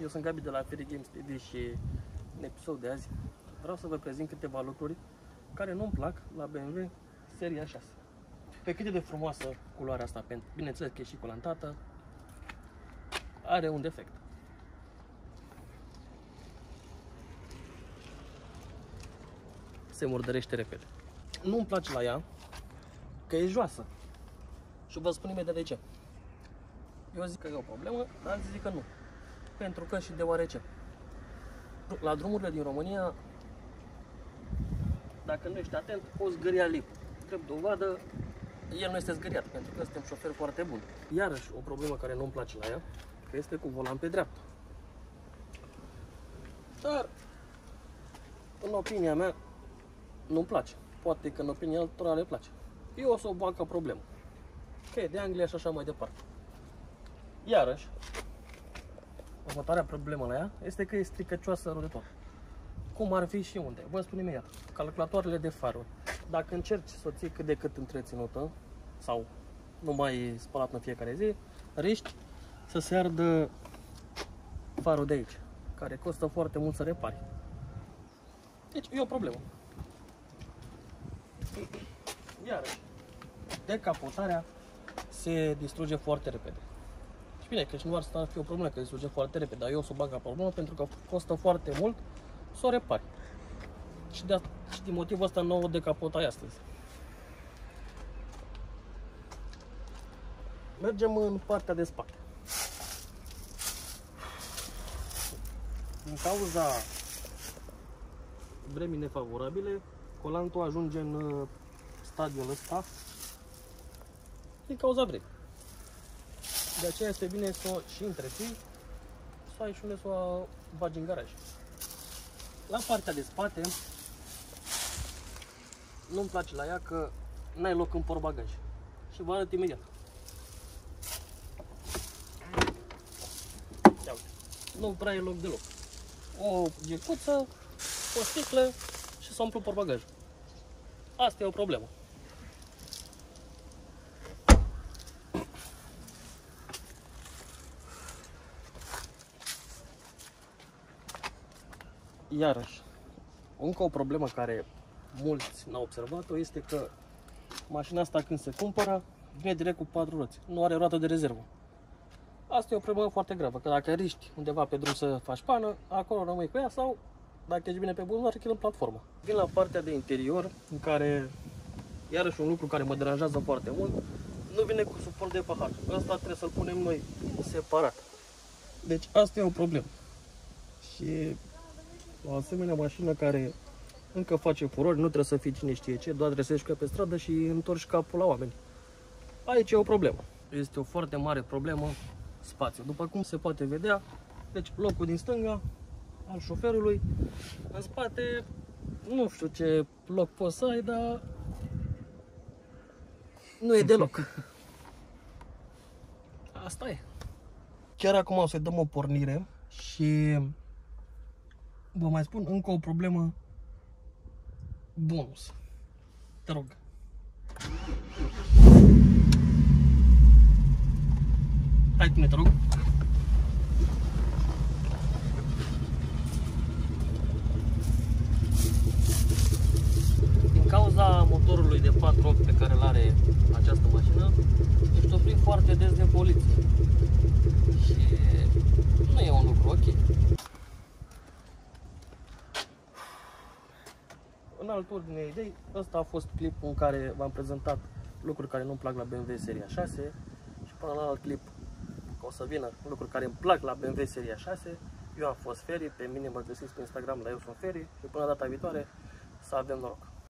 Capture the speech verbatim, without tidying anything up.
Eu sunt Gabi de la Ferry Games T V și în episodul de azi vreau să vă prezint câteva lucruri care nu-mi plac la B M W seria șase. Pe cât de frumoasă culoarea asta, bineînțeles că e și colantată, are un defect. Se murdărește repede. Nu-mi place la ea că e joasă. Și vă spun imediat de ce. Eu zic că e o problemă, dar alții zic că nu. Pentru că și deoarece. La drumurile din România, dacă nu ești atent, poți zgâria lipul. Drept dovadă, el nu este zgâriat, pentru că suntem șoferi foarte buni. Iarăși, o problemă care nu-mi place la ea, că este cu volan pe dreapta. Dar, în opinia mea, nu-mi place. Poate că în opinia altora le place. Eu o să o bag ca problemă. Că e de Anglia și așa mai departe. Iarăși, următoarea problemă la ea este că e stricăcioasă rău de tot. Cum ar fi și unde? Vă spun imediat. Calculatoarele de faruri. Dacă încerci să o ții cât de cât întreținută sau nu mai spălat în fiecare zi, riști să se ardă farul de aici, care costă foarte mult să repari. Deci e o problemă. Iarăși, decapotarea se distruge foarte repede. Și bine, că și nu ar să fie o problemă că se distruge foarte repede, dar eu o să o bag ca problemă pentru că costă foarte mult să o repari. Și, de și din motivul ăsta nu o decapotai astăzi. Mergem în partea de spate. Din cauza vremii nefavorabile, colantul ajunge în stadiul ăsta din cauza vremii. De aceea este bine să o și întreții, să ai și unde să o bagi în garaj. La partea de spate, nu-mi place la ea că n-ai loc în portbagaj. Și vă arăt imediat. Ia uite, nu prea e loc deloc. O gecuță, o sticlă și s-a umplut portbagajul. Asta e o problemă. Iarăși, încă o problemă care mulți n-au observat-o este că mașina asta când se cumpără vine direct cu patru roți, nu are roată de rezervă. Asta e o problemă foarte gravă, că dacă riști undeva pe drum să faci pană, acolo rămâi cu ea sau, dacă ești bine pe buzunar, în platformă. Vin la partea de interior, în care, iarăși un lucru care mă deranjează foarte mult, nu vine cu suport de pahar. Asta trebuie să-l punem noi separat. Deci asta e o problemă. Și o asemenea mașină care încă face furori, nu trebuie să fii cine știe ce, doar trebuie să ieși pe stradă și întorci capul la oameni. Aici e o problemă. Este o foarte mare problemă, spațiu. După cum se poate vedea, deci locul din stânga al șoferului, în spate, nu știu ce loc poți să ai, dar nu e deloc. Asta e. Chiar acum o să-i dăm o pornire și vă mai spun încă o problemă bonus. Te rog. Hai cu mine, te rog. Din cauza motorului de patru ochi pe care îl are această mașină, ești oprit foarte des de poliție. Și nu e un lucru ok. În altă ordine de idei, ăsta a fost clipul în care v-am prezentat lucruri care nu-mi plac la B M W seria șase și până la alt clip o să vină lucruri care îmi plac la B M W seria șase. Eu am fost Ferry, pe mine mă găsiți pe Instagram la Eu Sunt Ferry și până data viitoare să avem noroc!